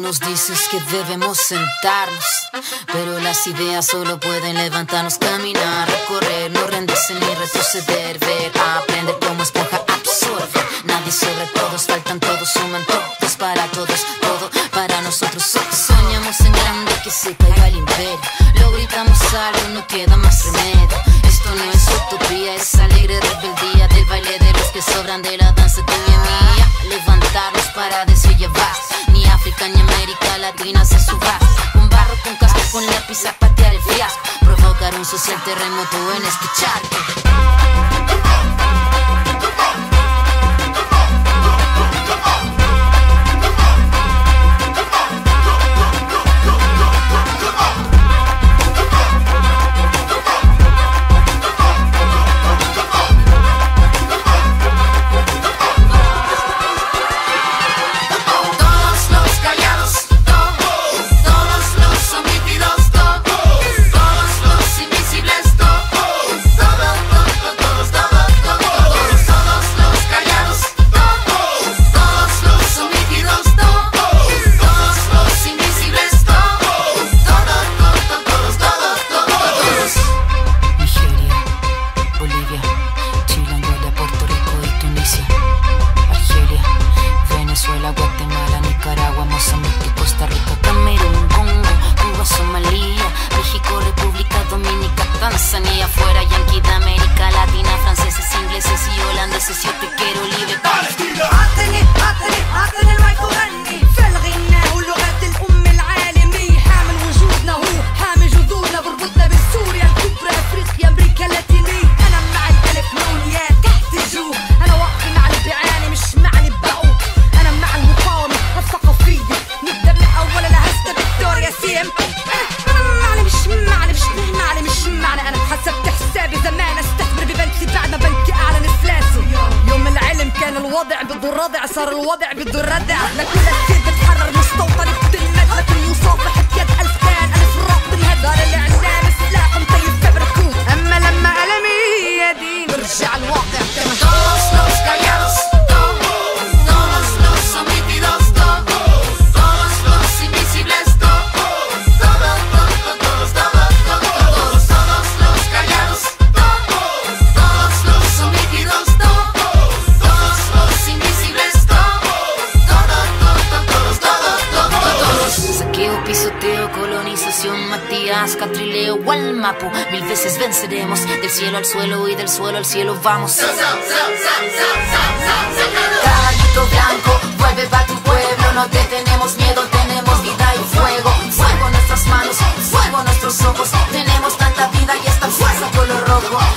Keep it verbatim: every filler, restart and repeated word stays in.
nos dices que debemos sentarnos, pero las ideas solo pueden levantarnos, caminar, recorrer, no rendirse ni retroceder, ver, aprender como esponja absorbe. Nadie sobre todos, faltan todos, suman todos para todos, todo para nosotros. Soñamos en grande que se caiga el imperio, lo gritamos algo, no queda más remedio. Esto no es utopía, es alegre rebeldía del baile de los que sobran, de la danza tuya y mía. Levantarnos para llevar, ni África ni América Latina se suba. Con barro, con casco, con lápiz a patear el fiasco, provocar un social terremoto en este charco. الوضع بده الردع، صار الوضع بده الردع. لكل كثير بتحرر مستوطن بتلمد، لكن يصافح بيد ألف كان ألف راق بالهدار. الإعلام سلاح مطيب فبركوت، أما لما قلمي يدين برجع الواقع كما todos los callados, todos los omitidos, todos los invisibles, todos, todos, todos, todos, todos los callados, todos los omitidos, todos los invisibles, todos, todos, todos. Saqueo, pisoteo, colonización, Matías, Catrileo, Gualmapu. Mil veces venceremos, del cielo al suelo y del suelo al cielo vamos. Caballito blanco, vuelve pa' tu pueblo, no te tenemos miedo, tenemos vida y fuego. Fuego en nuestras manos, fuego en nuestros ojos, tenemos tanta vida y esta fuerza color rojo.